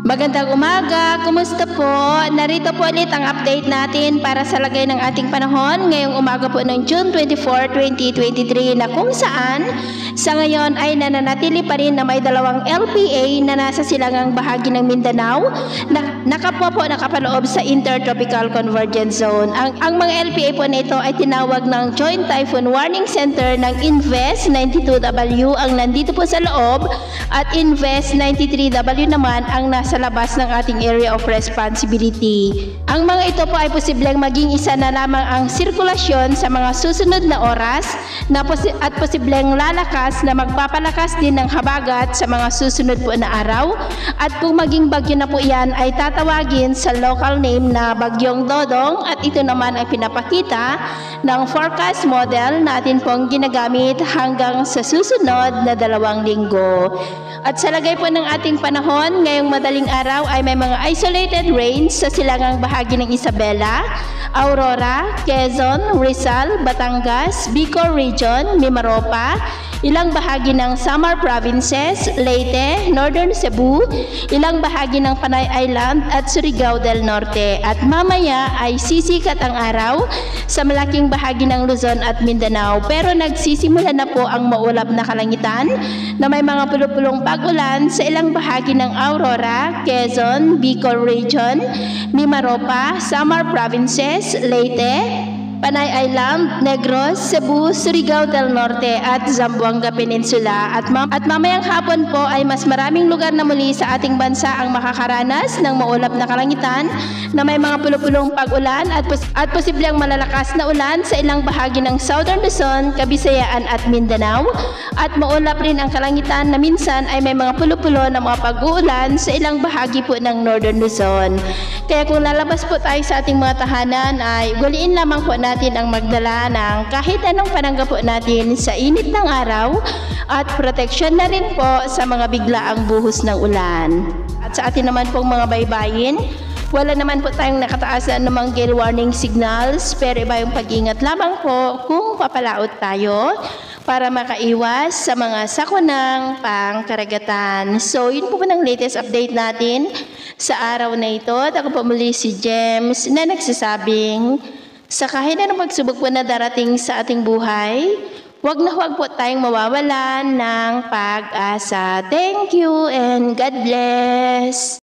Magandang umaga, kumusta po? Narito po ulit ang update natin para sa lagay ng ating panahon ngayong umaga po ng June 24, 2023 na kung saan sa ngayon ay nananatili pa rin na may dalawang LPA na nasa silangang bahagi ng Mindanao na nakapaloob sa Intertropical Convergence Zone. Ang mga LPA po na ito ay tinawag ng Joint Typhoon Warning Center ng INVEST 92W ang nandito po sa loob at INVEST 93W naman ang nasa labas ng ating area of responsibility. Ang mga ito po ay posibleng maging isa na lamang ang sirkulasyon sa mga susunod na oras at posibleng lalakas na magpapalakas din ng habagat sa mga susunod po na araw at kung maging bagyo na po yan ay tatawagin sa local name na Bagyong Dodong at ito naman ay pinapakita ng forecast model natin pong ginagamit hanggang sa susunod na 2 linggo. At sa lagay po ng ating panahon, ngayong madaling araw ay may mga isolated rains sa silangang bahagi ng Isabela, Aurora, Quezon, Rizal, Batangas, Bicol Region, Mimaropa, ilang bahagi ng Samar Provinces, Leyte, Northern Cebu, ilang bahagi ng Panay Island at Surigao del Norte. At mamaya ay sisikat ang araw sa malaking bahagi ng Luzon at Mindanao. Pero nagsisimula na po ang maulap na kalangitan na may mga pulupulong pag-ulan sa ilang bahagi ng Aurora, Quezon, Bicol Region, Mimaropa, Samar Provinces, Leyte, Panay Island, Negros, Cebu, Surigao del Norte at Zamboanga Peninsula. At mamayang hapon po ay mas maraming lugar na muli sa ating bansa ang makakaranas ng maulap na kalangitan na may mga pulupulong pag-ulan at posibleng malalakas na ulan sa ilang bahagi ng Southern Luzon, Kabisayaan at Mindanao. At maulap rin ang kalangitan na minsan ay may mga pulupulo na mga pag-uulan sa ilang bahagi po ng Northern Luzon. Kaya kung lalabas po tayo sa ating mga tahanan ay guliin lamang po natin ang magdala ng kahit anong panangga po natin sa init ng araw at proteksyon na rin po sa mga biglaang buhos ng ulan. At sa atin naman pong mga baybayin, wala naman po tayong nakataas na namang gale warning signals pero iba yung pag-ingat lamang po kung papalaot tayo para makaiwas sa mga sakunang pangkaragatan. So yun po ng latest update natin sa araw na ito. At ako po muli si James na nagsasabing sa kahit anong pagsubok po na darating sa ating buhay, huwag po tayong mawawalan ng pag-asa. Thank you and God bless!